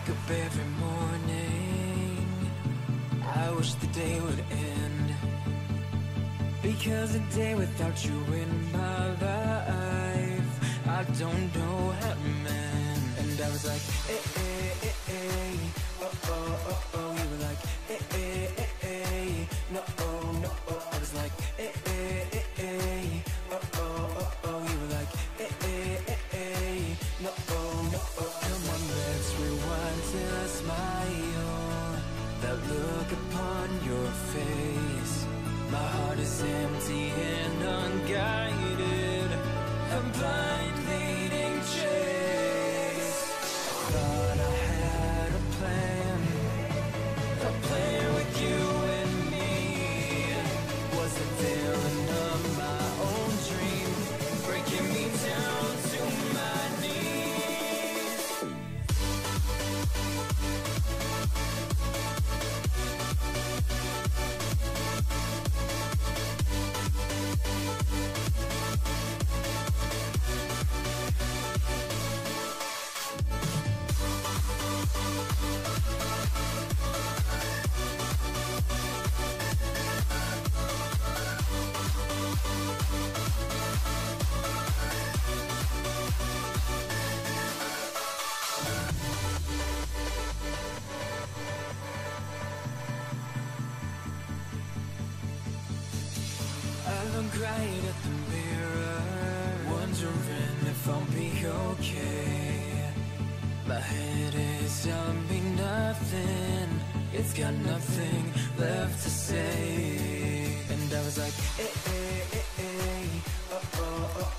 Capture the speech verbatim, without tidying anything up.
wake up every morning, I wish the day would end, because a day without you in my life, I don't know how to mend. And I was like, eh, eh, eh, eh, oh, oh, oh, oh. You were like, eh, eh, eh, eh, no, oh, no, oh. I was like, eh, eh, eh, eh, oh, oh, oh, oh. You were like, eh, eh, eh, eh, no, oh, no, oh. Come on, let's rewind till I smile, that look upon your face. My heart is empty and unguided, a blind leading chase. Thought I had a plan, a plan with you and me. Was the villain of my own dream, breaking me down to my knees. I look right at the mirror, wondering if I'll be okay. My head is telling me nothing, it's got nothing left to say. And I was like, eh, eh, eh, eh, oh, oh, oh,